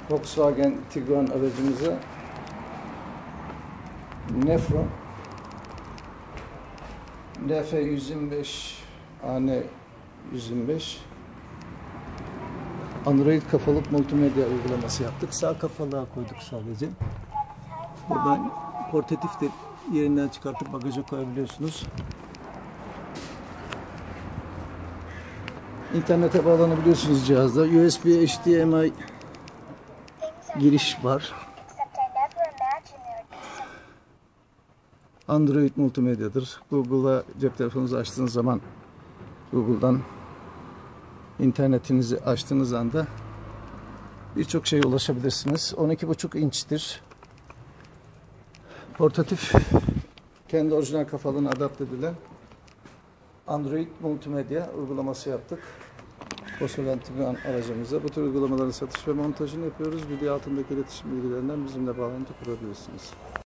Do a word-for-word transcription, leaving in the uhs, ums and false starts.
Volkswagen Tiguan aracımıza Nefron N F yüz yirmi beş A N yüz yirmi beş Android kafalık multimedya uygulaması yaptık. Sağ kafalığa koyduk sadece. Buradan portatif de yerinden çıkartıp bagaja koyabiliyorsunuz. İnternete bağlanabiliyorsunuz cihazda. U S B H D M I giriş var. Android multimedyadır. Google'a cep telefonunuzu açtığınız zaman Google'dan internetinizi açtığınız anda birçok şeye ulaşabilirsiniz. on iki buçuk inçtir. Portatif, kendi orijinal kafalığına adapte edilen Android multimedya uygulaması yaptık. Volkswagen Tiguan aracımıza. Bu tür uygulamaların satış ve montajını yapıyoruz. Video altındaki iletişim bilgilerinden bizimle bağlantı kurabilirsiniz.